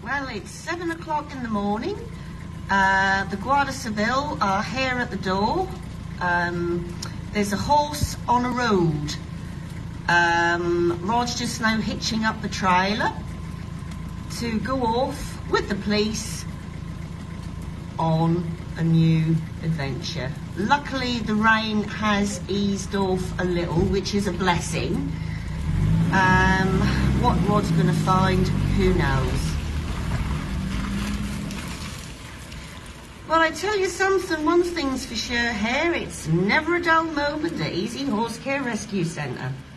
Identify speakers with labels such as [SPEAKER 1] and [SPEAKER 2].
[SPEAKER 1] Well, it's 7 o'clock in the morning. The Guardia Civil are here at the door. There's a horse on a road. Rod's just now hitching up the trailer to go off with the police on a new adventure. Luckily, the rain has eased off a little, which is a blessing. What Rod's going to find, who knows? Well, I tell you something, one thing's for sure here, it's never a dull moment at Easy Horse Care Rescue Centre.